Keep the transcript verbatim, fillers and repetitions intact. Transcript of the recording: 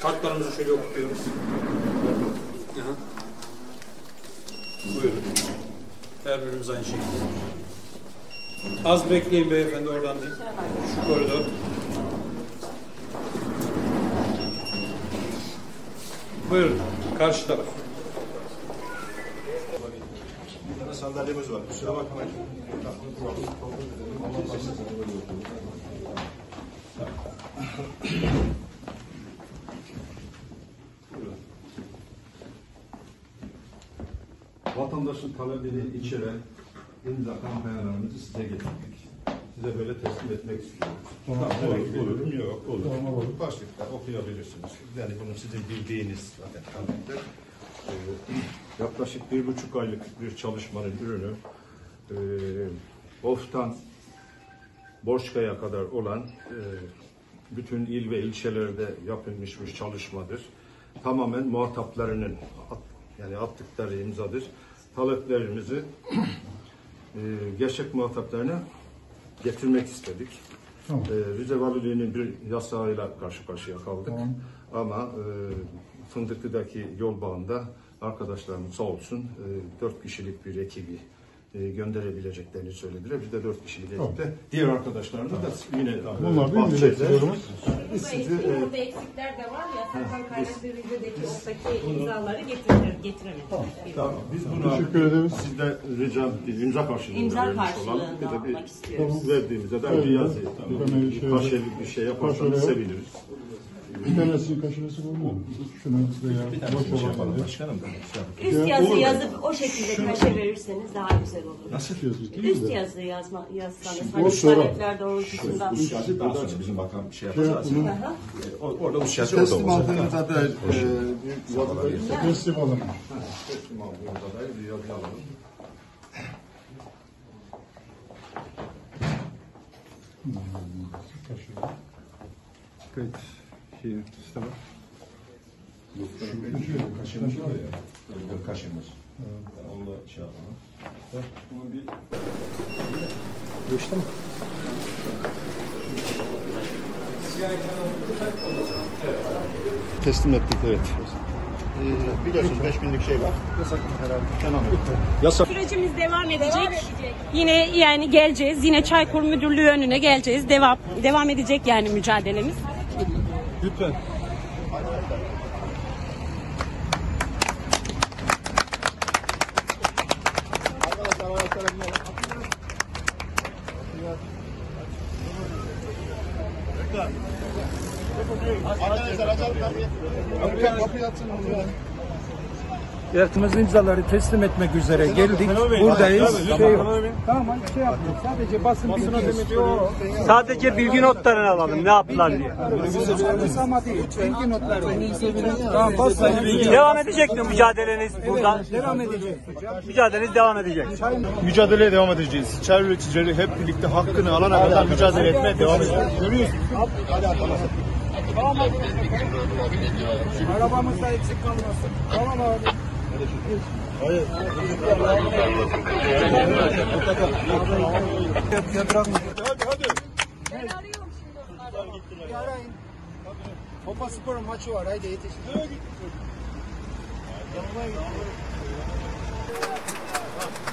Kartlarımızı şöyle okutuyoruz. Aha. Buyurun. Her birimiz aynı şekilde. Az bekleyin beyefendi, oradan değil. Şu koridor. Buyurun. Karşı taraf. Bir tane sandalyemiz var. Kusura bakmayın. Vatandaşın talebini içeren imza kampanyalarımızı size getirdik. Size böyle teslim etmek istiyoruz. Tamam, tamam, olur, olur, yok, olur. Tamam, olur. Başlıkta okuyabilirsiniz. Yani bunu sizin bildiğiniz zaten kanıtlar. Ee, yaklaşık bir buçuk aylık bir çalışmanın ürünü. Ee, Of'tan Borçka'ya kadar olan e, bütün il ve ilçelerde yapılmış bir çalışmadır. Tamamen muhataplarının at, yani attıkları imzadır. Taleplerimizi e, gerçek muhataplarına getirmek istedik. Tamam. E, Rize Valiliği'nin bir yasağıyla karşı karşıya kaldık. Tamam. Ama e, Fındıklı'daki yol bağında arkadaşlarımız sağ olsun e, dört kişilik bir ekibi e, gönderebileceklerini söylediler. Biz de dört kişilik ekipte. Tamam. Diğer arkadaşlarımız tamam. da yine bunlar bahçede. Biz sizi e, burada eksikler de var ya, Serkan Kaynaklı Rize'deki oradaki imzaları getirir, getiremedik. Tamam. Tamam. Biz buna teşekkür ederiz. Sizde rica imza karşılığında imza karşılığında almak istiyoruz. Verdiğimizde ben bir yazı tamam. Kaşeli bir şey yaparsanız seviniriz. Bir tanesinin kaşınası var mı? Şunu veya bir tanesini şey yapalım başkanım. Üst yazı yazıp o şekilde kaşe verirseniz daha güzel olur. Nasıl yazı? Üst yazı yazma, yazsanız. Hani talepler doğrultusunda. Üst yazı daha sonra bizim bakan bir şey yapacağız. Orada üst yazı orada teslim olacak. aldığınızda da teslim alın. Teslim aldığınızda da bir yazı alalım. Kayıt şey sistemi. Kaşımız var ya. Kaşımız. Onunla şey yapalım. Bunu bir... Geçti mi? Teslim ettik, evet. Ee, biliyorsunuz beş binlik şey var. Yasak herhalde. Tamam. Yasak. Sürecimiz devam edecek. devam edecek. Yine yani geleceğiz. Yine Çaykur Müdürlüğü önüne geleceğiz. Devam devam edecek yani mücadelemiz. Lütfen. Arkadaşlar açalım kapıyı. Kapıyı açın. Yaptığımız imzaları teslim etmek üzere geldik. Buradayız. Şey, tamam, şey yaptık. Sadece basın bilgi. Sadece bilgi notlarını alalım. Ne yaptılar diye. Ama değil. Bilgi notları. Tamam, basın bilgi. Devam edecek mi mücadeleniz buradan? Devam edecek. Mücadeleniz devam edecek. Mücadeleye devam edeceğiz. Çay üreticileri hep birlikte hakkını alana kadar mücadele etmeye devam edeceğiz. Görüyorsunuz. Arabamızda eksik kalmasın. Tamam abi. Hayır. Hadi hadi. Ben arıyorum şimdi onları. Bir arayın. Topa Spor'un maçı var. Haydi yetişin. Nereye gittin?